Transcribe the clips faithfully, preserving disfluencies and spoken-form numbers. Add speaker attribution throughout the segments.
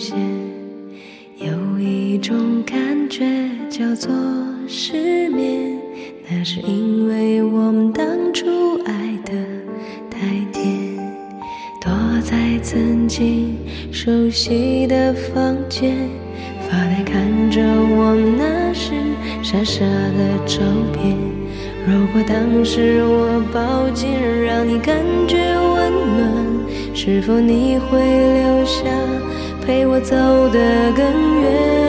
Speaker 1: 现。有一种感觉叫做失眠，那是因为我们当初爱得太甜。躲在曾经熟悉的房间，发呆看着我们那时傻傻的照片。如果当时我抱紧让你感觉温暖，是否你会留下陪我走得更远？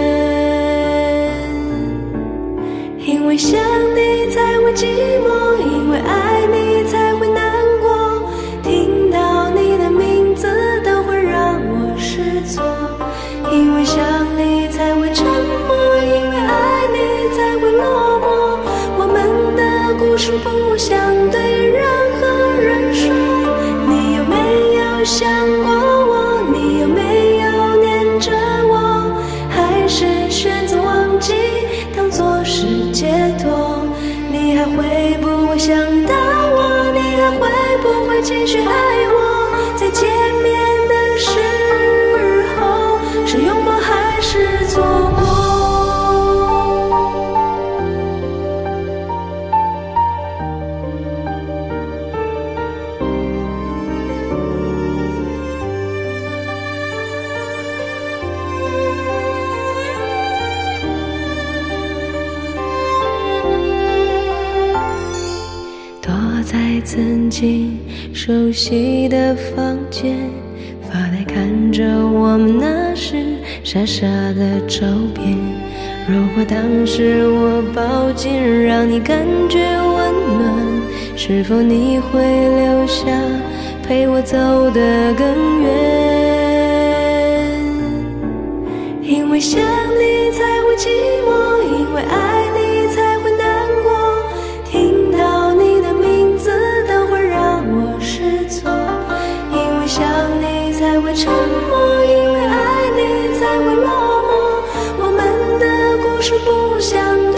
Speaker 1: 因为想你才会寂寞，因为爱你才会难过，听到你的名字都会让我失措。因为想你才会沉默，因为爱你才会落寞，我们的故事不想对任何人说。你有没有想过我？你有没有念着我？还是选择忘记当作是解脱？你还会不会想到我？你还会不会继续爱我？在见面的时候，是拥抱还是错过？在曾经熟悉的房间，发呆看着我们那时傻傻的照片。如果当时我抱紧让你感觉温暖，是否你会留下陪我走得更远？因为想你才会寂寞，因为爱你才会难过，听到你的名字都会让我失措。因为想你才会沉默，因为爱你才会落寞，我们的故事不想